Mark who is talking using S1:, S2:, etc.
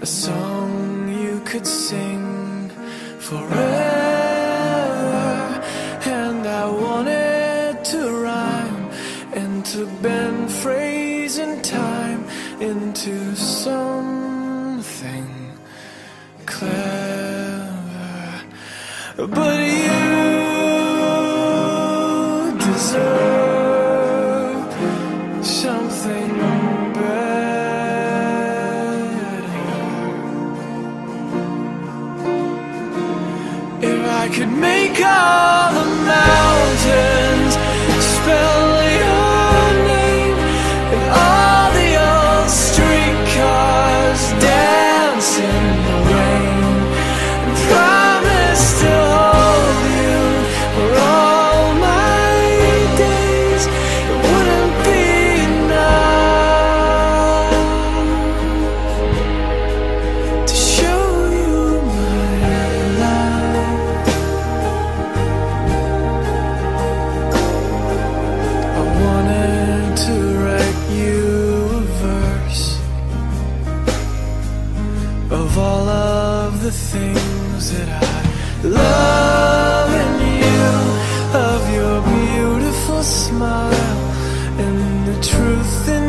S1: song you could sing forever. And I wanted to rhyme and to bend phrase and time into something clever. But you deserve something better. If I could make all the mountains spell your name, and all the old streetcars dance in the rain, and promise to hold you for all my days, it wouldn't be enough to show you my love. I wanted to write you a verse of all of the things that I love in you, of your beautiful smile and the truth in